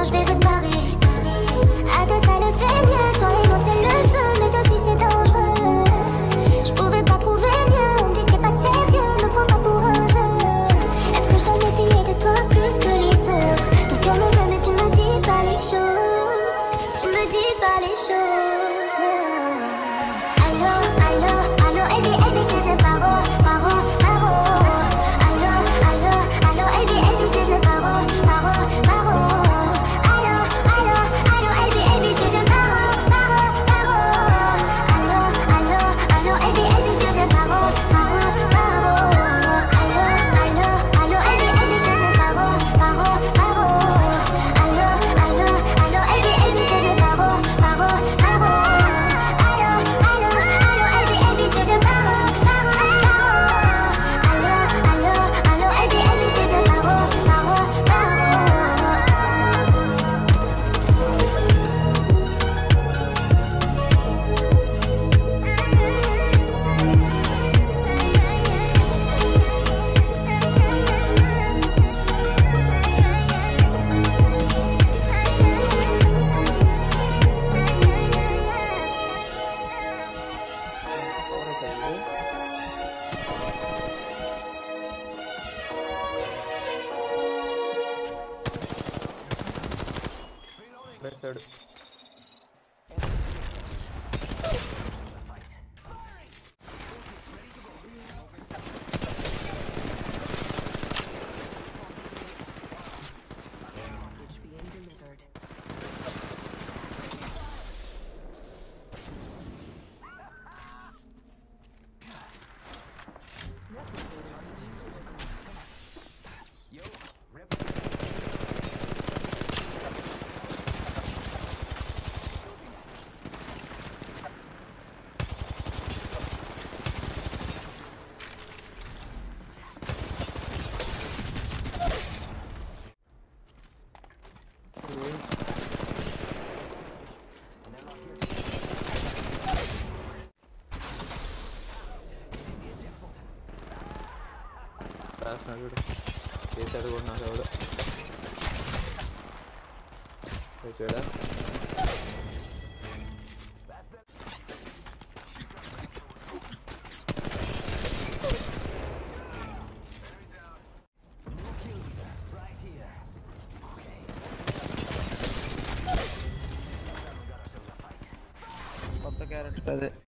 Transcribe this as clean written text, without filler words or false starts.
je vais réparer. À deux ça le fait mieux, toi et moi c'est le feu, mais te suivre c'est dangereux. Je pouvais pas trouver mieux, on me dit que t'es pas sérieux, me prends pas pour un jeu. Est-ce que je dois méfier de toi plus que les autres? Ton cœur me veut mais tu me dis pas les choses. Tu me dis pas les choses. Allô, allô, allô, Elbi, Elbi, je te fais paro, paro, paro. Allô, allô, allô, Elbi, Elbi, je te fais paro, paro, paro. Allô, allô, allô, Elbi, Elbi, je te fais paro, paro, paro. Allô, allô, allô, Elbi, Elbi, je te fais paro, paro, paro. Allô, allô, allô, Elbi, Elbi, je te fais paro, paro, paro. Allô, allô, allô, Elbi, Elbi, je te fais paro, paro, paro. Allô, allô, allô, Elbi, Elbi, je te fais paro, paro, paro. Allô, allô, allô, Elbi, Elbi, je te fais paro, paro, paro. Right side. Being delivered. Last night, ఏ side కూడా నాకు ఎవడు ఇక్కడ కొత్త క్యారెక్టర్ అదే